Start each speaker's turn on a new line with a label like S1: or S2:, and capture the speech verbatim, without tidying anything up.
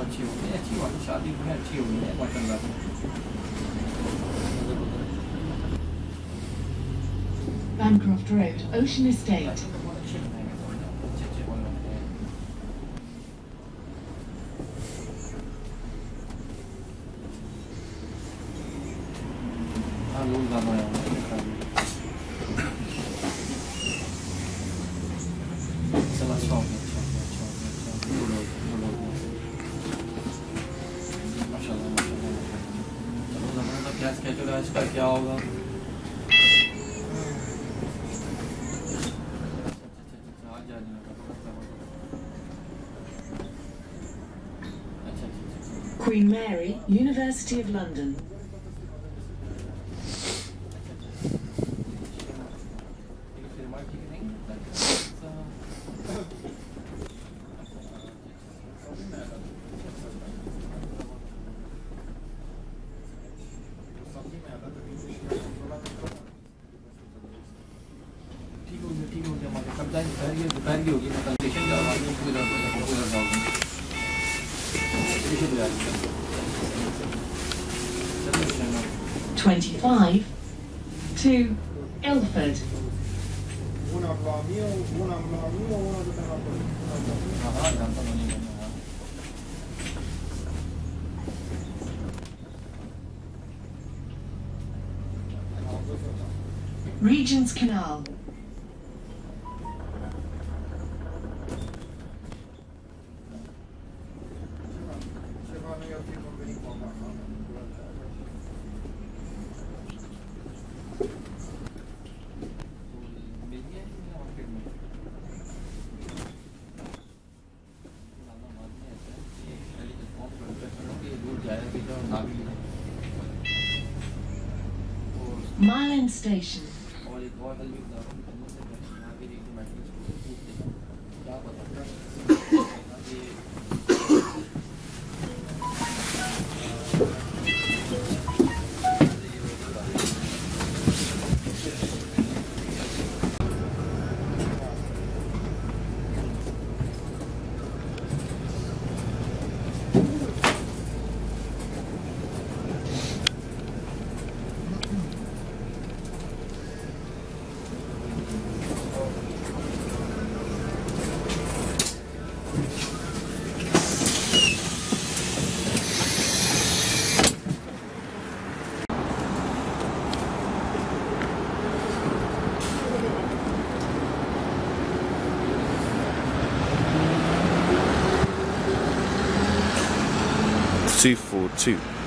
S1: अच्छी हो गई, अच्छी बात है, शादी में अच्छी हो गई है माशाल्लाह।
S2: Bancroft Road, Ocean Estate.
S1: हाँ लोग ज़्यादा हैं चलो अच्छा हो गया, अच्छा हो गया, अच्छा हो गया, अच्छा हो गया, माशाल्लाह माशाल्लाह माशाल्लाह। चलो ज़माना तो क्या स्केड्यूल है आज का, क्या होगा?
S2: Queen Mary, University of London.
S1: ठीक हो गया, ठीक हो गया, हमारे कब जाएंगे? दोपहर की दोपहर की होगी ना, कंडीशन क्या होगा?
S2: Twenty-five to Ilford.
S1: हाँ जानता हूँ, नहीं
S2: Regent's Canal. Mile End Station.
S3: two four two.